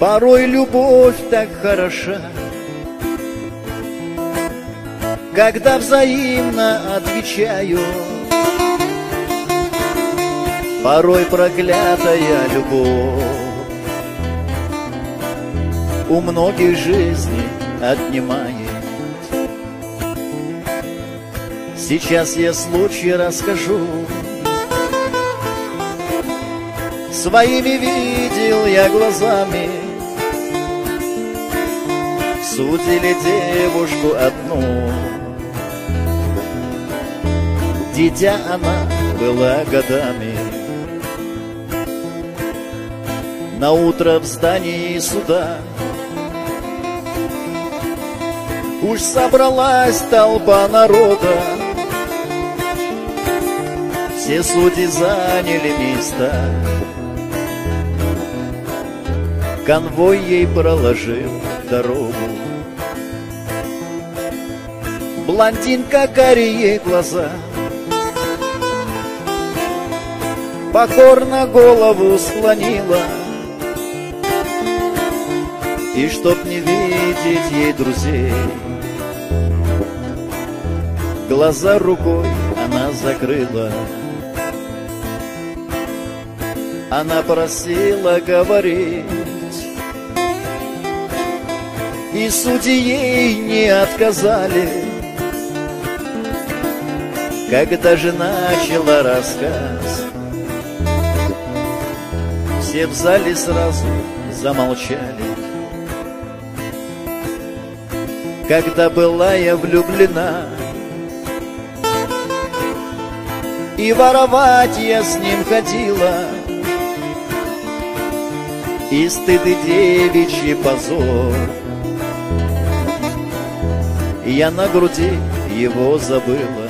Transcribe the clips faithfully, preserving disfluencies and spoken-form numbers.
Порой любовь так хороша, когда взаимно отвечаю. Порой проклятая любовь у многих жизни отнимает. Сейчас я случай расскажу. Своими видел я глазами, судили девушку одну. Дитя она была годами. Наутро в здании суда уж собралась толпа народа. Все судьи заняли места, конвой ей проложил дорогу. Блондинка, карие глаза, покорно голову склонила. И чтоб не видеть ей друзей, глаза рукой она закрыла. Она просила говорить, и судьи ей не отказали. Когда же начала рассказ, все в зале сразу замолчали. Когда была я влюблена, и воровать я с ним ходила, и стыд и девичий позор, я на груди его забыла.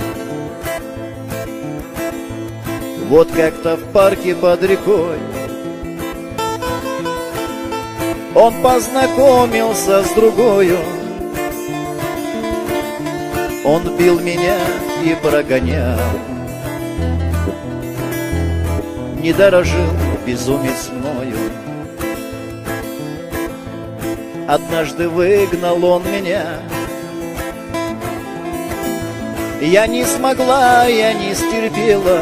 Вот как-то в парке под рекой он познакомился с другою. Он бил меня и прогонял, не дорожил безумец мною. Однажды выгнал он меня, я не смогла, я не стерпела,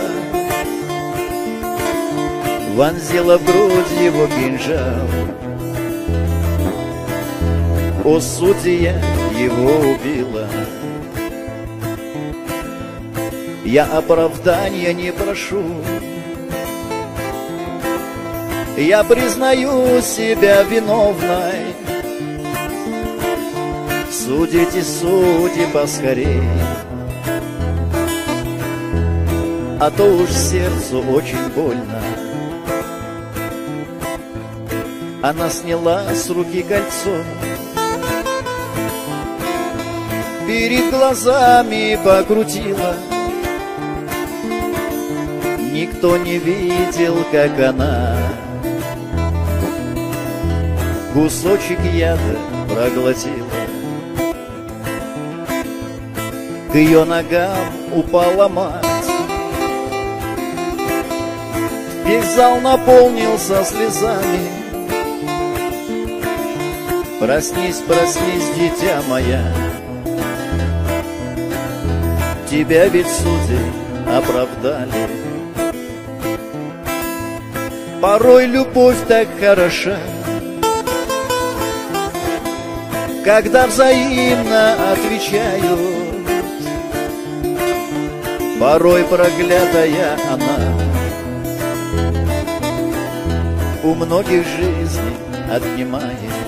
вонзила в грудь его кинжал. О, судья, его убила. Я оправдания не прошу, я признаю себя виновной. Судите, судьи, поскорей, а то уж сердцу очень больно. Она сняла с руки кольцо, перед глазами покрутила. Никто не видел, как она кусочек яда проглотила. К ее ногам упала мать, весь зал наполнился слезами. Проснись, проснись, дитя моя, тебя ведь судьи оправдали. Порой любовь так хороша, когда взаимно отвечают. Порой проклятая она у многих жизней отнимает.